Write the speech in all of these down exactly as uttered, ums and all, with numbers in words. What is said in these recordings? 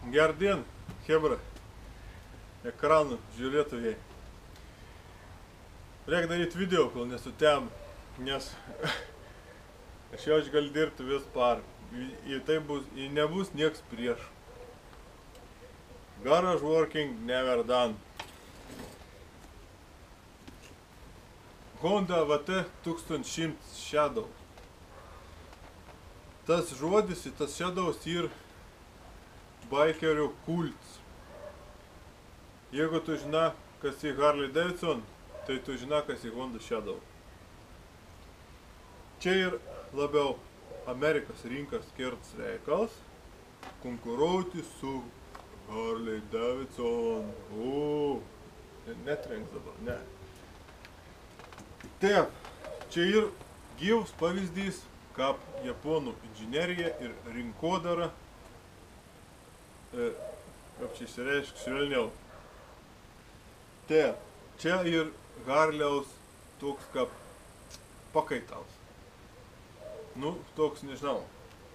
Gerdien, hebra, ekranų žiūrėtojai. Reikia daryti video, kol nesutem, nes aš jau gali dirbti vis par. Ir tai bus, ir nebus nieks prieš. Garage working never done. Honda V T tūkstantis šimtas Shadow. Tas žodis, tas Shadows ir bikerių kults. Jeigu tu žinai, kas į Harley Davidson, tai tu žinai, kas į Honda Shadow. Čia ir labiau Amerikos rinkas skirtas reikalas konkuruoti su Harley Davidson. O, netrenks dabar, ne. Taip, čia ir gyvas pavyzdys, kaip japonų inžinerija ir rinkodara, e, kaip čia išsireiškia švelniau. Taip, čia ir Harleyaus toks kaip pakaitals. Nu, toks nežinau.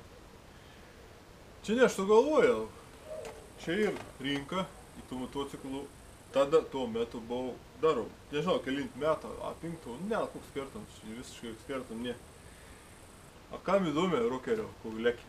Čia ne aš sugalvojau. Čia ir rinka į tų motociklų tada tuo metu buvau darau. Nežinau, kelint metą apinktų, ne, koks skirtums, visiškai skirtum, ne. A kam įdomi rokerio, kol leki?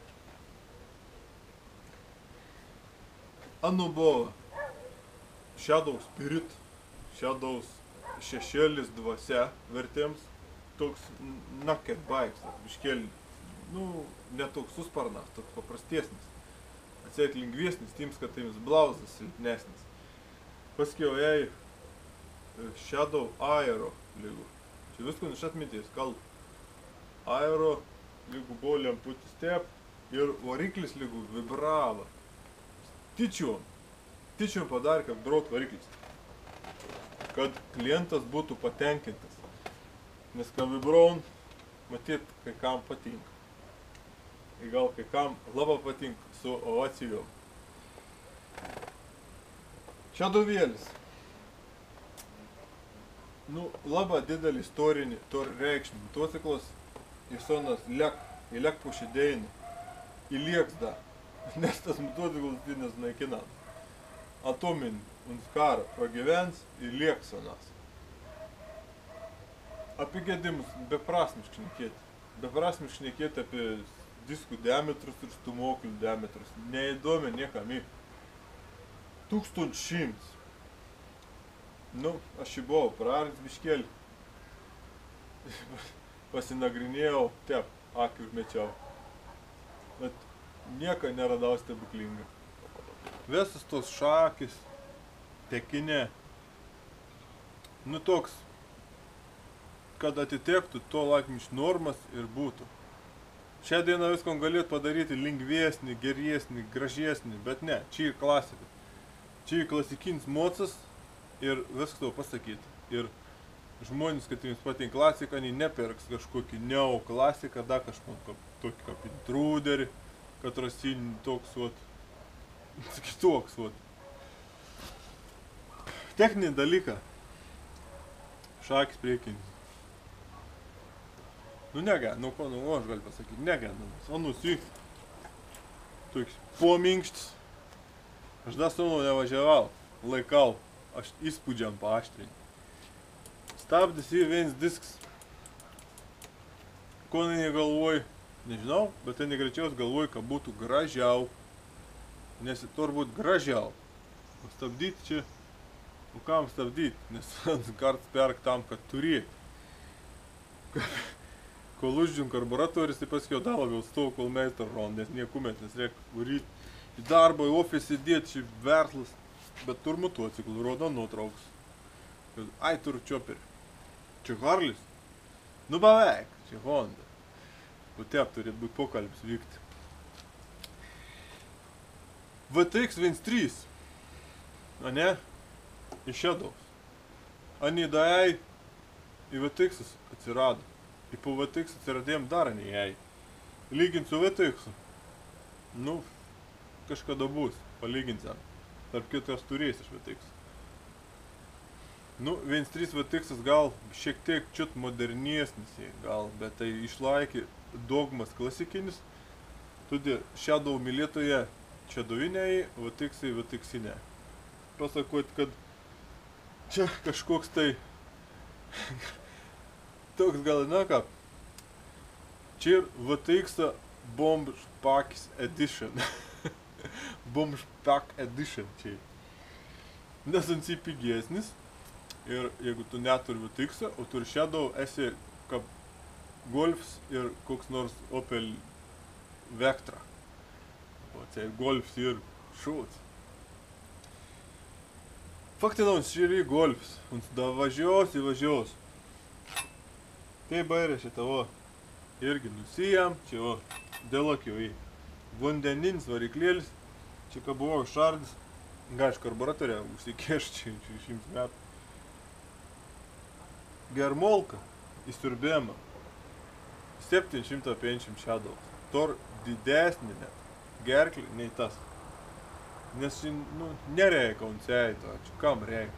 Anu buvo Shadow Spirit, Shadows šešėlis dvasia vertėms, toks naked bikes, biškėlį, nu, ne toks susparnas, toks paprastesnis, atseit lengvesnis, tims, kad taims blauzas silpnesnis. Paskiau jai Shadow Aero lygu. Čia visko iš atminties, kal Aero lygu buvo lemputis tep ir variklis lygu vibravo. Tyčiom, tyčiom padarė, kaip draut variklis, kad klientas būtų patenkintas. Nes ką vibraun, matyt, kai kam patinka. Ir gal kai kam labai patinka su ovacijom. Šadovėlis. Nu, labai didelį istorinį reikšmį. Motociklas įsonas lek, įlek po šidėjinį. Įlieks dar. Nes tas motociklas dinas naikinant. Atomin uns karą pragyvens ir lieks sonas. Apie gedimus beprasmiškai šnekėti. Beprasmiškai šnekėti apie diskų diametrus ir stumoklių diametrus. Neįdomi niekam į. Tūkstantis šimtas. Nu, aš jį buvau praris biškėlį. Pasinagrinėjau, tep, akį užmečiau. Bet nieko neradau stebuklinga. Visas tos šakis, tekinė, nu toks, kad atitektų to laikmiš normas ir būtų. Šią dieną viską galėtų padaryti lengvesnį, geresnį, gražesnį, bet ne, čia ir klasika. Čia ir klasikinis mocas ir viską to pasakyti. Ir žmonės, kad jums patinka klasika, nei nepirks kažkokį neoklasiką, da kažkokį tokį kaip intruderį, kad rasinį toks, vat, kitoks, vat. Techninį dalyką. Šakis priekinis. Nu negen, nu ko, nu aš galiu pasakyti, negen, o nusi, toks pominkštis. Aš dar su mano nevažiavau, laikau, aš įspūdžiam paaštrinį. Stabdis ir vienas disks. Ko negalvoju, nežinau, bet ten negreičiaus galvoju, kad būtų gražiau. Nes turbūt gražiau. O stabdyti čia, o kam stabdyti, nes kartais perk tam, kad turėti. Kol uždžium karburatorius, tai paskiau dar labiau stovau, kol meistą ron, nes niekumėt, nes reikia varyti į darbą, į ofisį dėti, čia verslas, bet tur motociklų, rodo nuotrauks. Ai, tur čioperį. Čia Harleys? Nu beveik, čia Honda. O taip turėtų būti pokalbis vykti. V T X vienas trys, a ne? Iš Shadows. Ani dai į V T X atsirado. Ir po V T X atsiradėjom dar neįei. Lygint su V T X. Nu, kažkada bus, palyginsim. Tarp kitos turės iš V T X. Nu, vienas trys V T X gal šiek tiek čiut modernesnis, gal, bet tai išlaikė dogmas klasikinis. Todėl Shadow mylėtoje čia dujiniai, V T X-ai, V T X-inė. Pasakot, kad čia kažkoks tai toks gal, na ką, čia ir V T X Bomb Packs Edition. Bomb Pack Edition čia. Nes ant pigesnis ir jeigu tu neturi V T X, o turi Shadow, esi kaip Golfs ir koks nors Opel Vectra. O čia ir Golfs ir šūts. Faktina, uns čia yra Golfs. Uns da važiuos į važiuos. Tai bairė šitą, o. Irgi nusijam, čia o. Dėl akių į. Vandeninis variklėlis. Čia ką buvo šardis. Gal iš karburatorė užsikeš čia šimts metų. Germolka įsiurbėma. septyni šimtai penkiasdešimt Shadow. Tor didesnį net. Gerklį nei tas. Nes, nu, nereikia uncei to, čia kam reikia.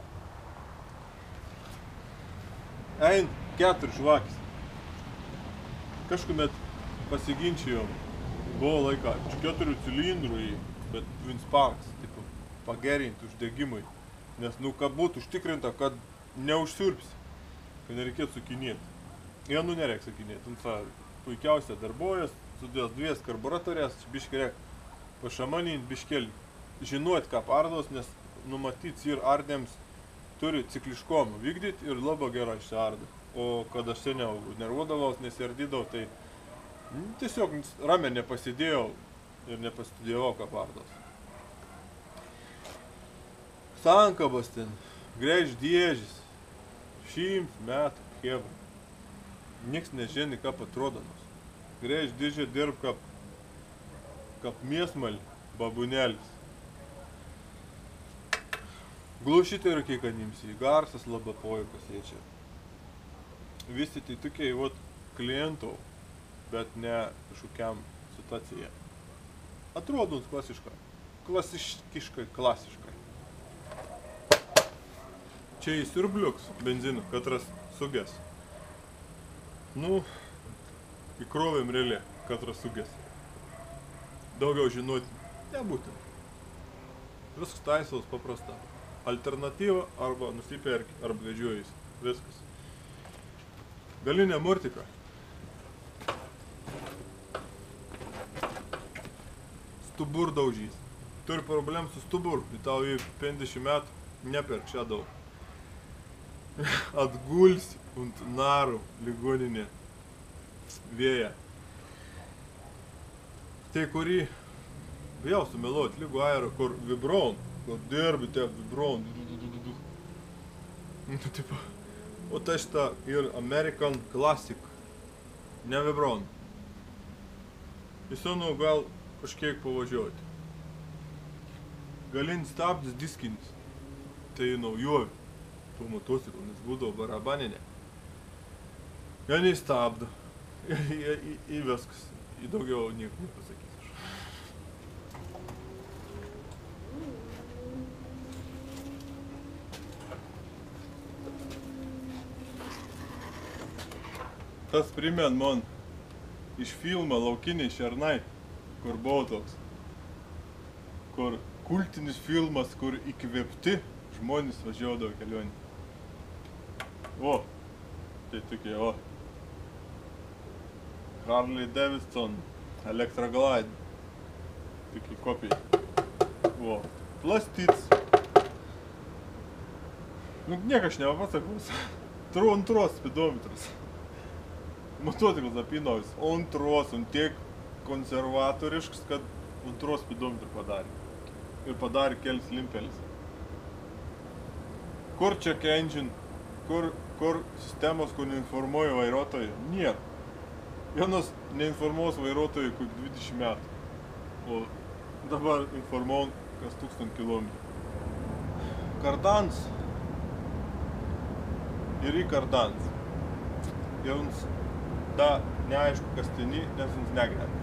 Ein, keturi žvakis. Kažkuomet pasiginčijom. Buvo laika, čia keturių cilindrų į, bet Twin Sparks, tipo, pagerinti uždegimui. Nes, nu, kad būtų užtikrinta, kad neužsiurbsi, kad nereikėtų sukinėti. Ja, nu, nereikia sukinėti. Nu, puikiausia darbojas, sudės dvies karburatorės, biškį reik pašamanint, biškelį. Žinot, ką pardos, nes numatyts ir ardėms turi cikliškomą vykdyti ir labai gerai išsiardo. O kad aš seniau nervuodavaus, nesiardydavau, tai n, tiesiog ramiai nepasidėjau ir nepastudijavau, ką pardos. Sankabas ten, greič dėžis, šimt metų, hebra. Nieks nežini, kaip atrodamas. Greič dėžė dirb kaip, kaip mėsmalį, babūnelis. Глушитель руки канимси, гарсas labai poikas jie čia. Visi tai tokiai vat klientų, bet ne kažkokiam situacijai. Atrodo klasiškai. Klasiškai, klasiškai. Čia įsiurbliuks benzinu, katras sugės. Nu, įkrovėm realiai, katras sugės. Daugiau žinoti nebūtent. Viskas taisaus paprasta. Alternatyva arba nusiperki, arba vežiojais. Viskas. Galinė mortika. Stubur daužys. Turi problem su stubur. Ir tau į penkiasdešimt metų neperk šią daug. Atgulsi ant narų ligoninė vėja. Tai kurį vėl sumeluot lygų aero, kur vibron. Kur dirbi taip vibron. Nu, tipo. O tai šitą ir American Classic. Ne vibron. Įsonu gal kažkiek pavažiuoti. Galin stabdis diskinis. Tai naujovi. Tų motociklų, nes būdavo barabaninė. Ja neįstabdo. Į viskas. Į daugiau nieko nepasakysiu. Tas primen man iš filmo Laukiniai šernai, kur buvo toks. Kur kultinis filmas, kur įkvėpti žmonės važiuodavo kelionį. O, tai tokie, o. Harley Davidson, Electra Glide. Tokie kopijai. O, plastics. Nu, niekas nepasakos. Antros spidometras. Motociklas apynaujus. Antros, un tiek konservatoriškas, kad antros spidometrų padarė. Ir padarė kelis limpelis. Kur check engine, kur, kur sistemos, kur neinformuoja vairuotojų? Nėra. Vienas neinformuos vairuotojų kokį dvidešimt metų. O dabar informuojam kas tūkstantį kilometrų. Kardans. Ir į kardans. Jums da neaišku, kas tini, nes jums negrenda.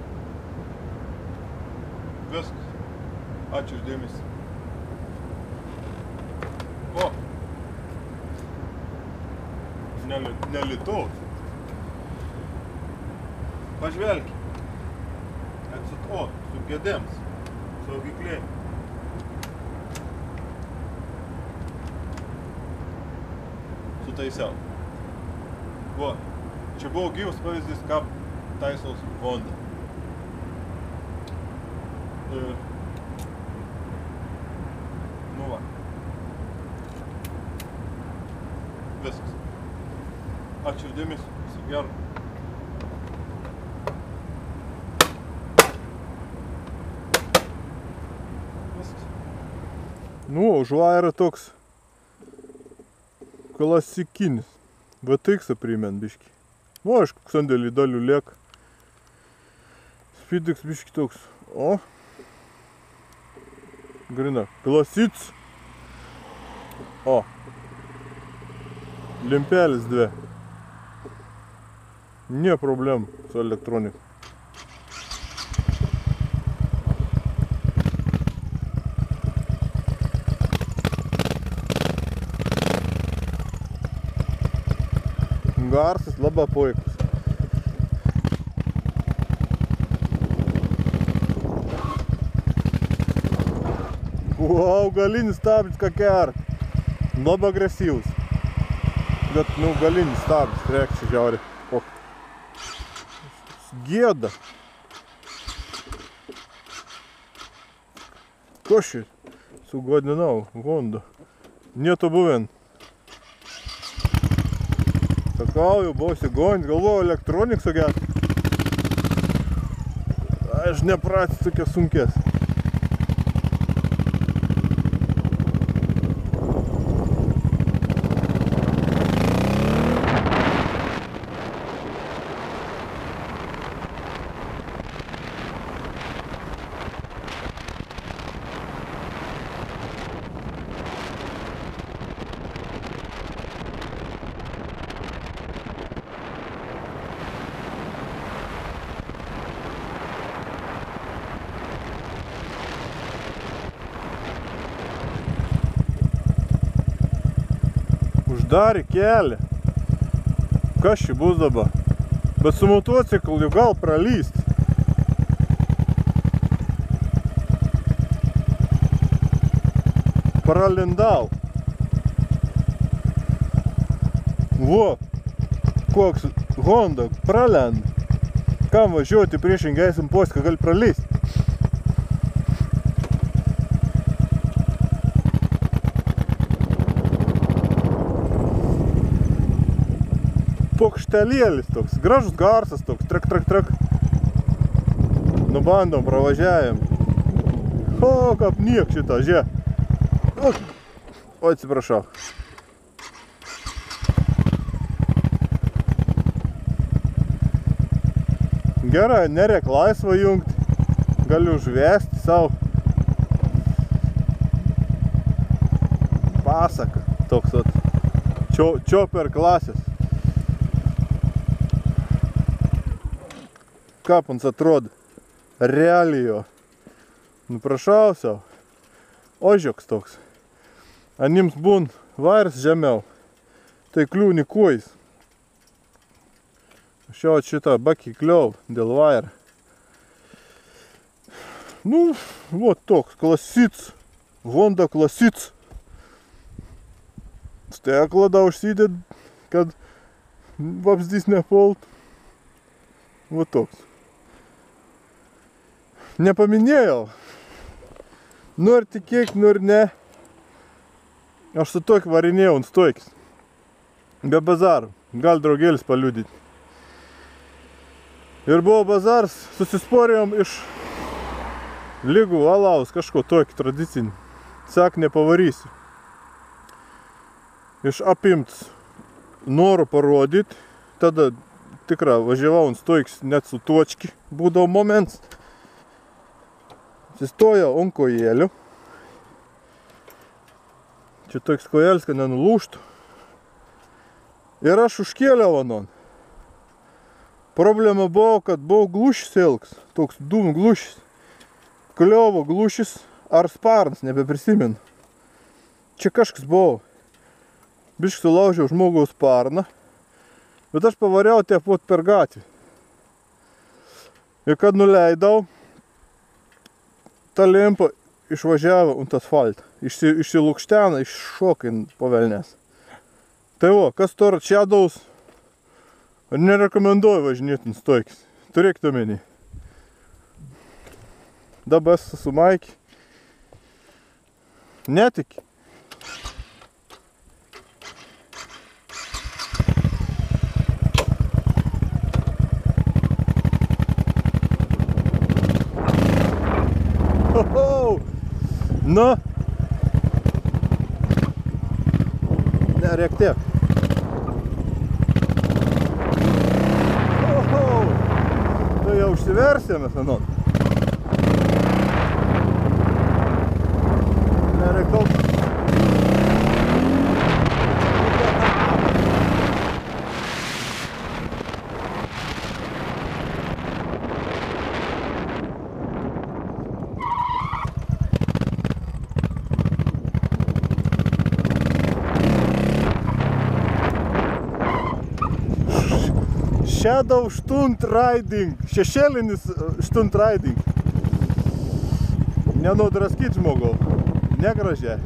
Viskas. Ačiū už dėmesį. O! Nelitaus. Pažvelkit. Atsit, o, su gėdėms. saugikliai. Sutaisiau. Va, čia buvo gyvas pavyzdys, ką taisaus Honda. E, nu va. Viskas. Ačiū dėmesį, viso gero. Viskas. Nu, užvaira toks klasikinis. V T X primena biškį. Nu, aišku, sandėlį dalių lieka. Speed X biškį toks. O. Grina. Klasic. O. Lempelis dvi. Ne problem su elektronika. Garsas labai puikus. Wow, galinis stabdis kokia. Labai agresyvus. Bet, nu, galinis stabdis, reikščiai žiauri. O. Gėda. Ko šį? Sugodinau Honda. Nieto buvien. Sakau, jau buvau sigonit, galvoju elektronik suget. Aš nepratęs tokias sunkės. Uždarė kelią. Kas čia bus dabar? Bet su motociklu jau gal pralyst. Pralindau. Vo, koks Honda pralenda. Kam važiuoti priešingai eisam post, kad gali pralyst? Pokštelėlis toks, gražus garsas toks, trak, trak, trak. Nubandom, pravažiavim. O, kaip niek šitą, žiūrėk. O, atsiprašau. Gerai, nereik laisvą jungti. Galiu užvesti savo. Pasaka toks, čio, čioper klasės. Kaip mums atrodo, realiai jo. Nu, prašau savo. Ožioks toks. Anims būn vairas žemiau. Tai kliūni kuojais. Šio šitą bakį kliau dėl vairą. Nu, вот toks, klasic. Honda klasic. Steklą da užsidėd, kad vapzdys nepult. Вот toks. Nepaminėjau. Nori tikėk, nori ne. Aš su tokį varinėjau ant stoikis. Be bazarų. Gal draugėlis paliudyti. Ir buvo bazaras, susisporėjom iš lygų alaus, kažko tokį tradicinį. Sak, nepavarysiu. Iš apimts noro parodyti. Tada tikra važiavau ant stoikis net su točki. Būdavo moments. Atsistojau ant kojėlių. Čia toks kojelis, kad nenulūštų. Ir aš užkėliau anon. Problema buvo, kad buvo glušis ilgs. Toks dūm glušis. Kliovo glušis ar sparnas, nebeprisimenu. Čia kažkas buvo. Biškai sulaužiau žmogaus sparną. Bet aš pavariau tiek pot per gatvį. Ir kad nuleidau, ta lempa išvažiavo ant asfaltą. Išsi, išsilukštena, iššoka po velnės. Tai o, kas turi Shadows, nerekomenduoju važinėti ant stoikis. Turėkite omeny. Dabar su Maiki. Netiki. Oho! Nu. Nerėk tiek. Oho! Tai jau užsiversėme, senot. Nerėk daug. Shadow stunt riding, šešėlinis stunt riding. Nenudraskyt žmogau, negražiai.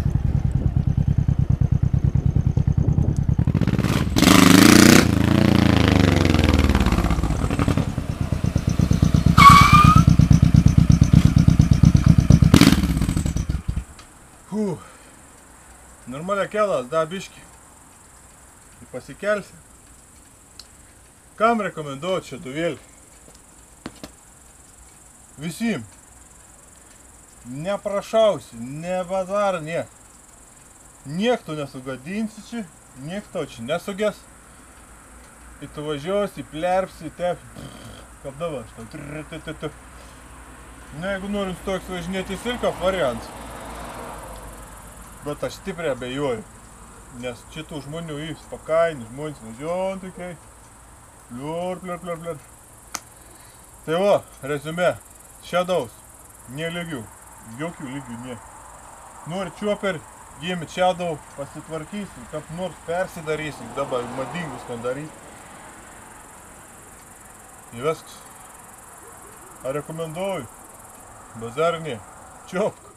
Huh. Normalia kelas, da biški. Ir pasikelsi. Kam rekomenduoti šeduvėlį? Visim. Neprašausi, ne bazar, nie. Niek tu nesugadinsi čia, niek tau čia nesugės. Ir tu važiuosi, plerpsi, tep. Kaip dabar, šitą. Na, jeigu norint toks važinėti, jis ir kaip variantas. Bet aš stipriai abejoju. Nes šitų žmonių į spakainį, žmonės važiuoja tokiai. Pliur, pliur, pliur, pliur. Tai va, rezume. Shadows. Ne lygių. Jokių lygių, ne. Nori čioper, gėmi Shadow, pasitvarkysim, kaip nors persidarysim, dabar madingus ten daryti. Ir viskas. Ar rekomenduoju? Bazar ne. Čiopk.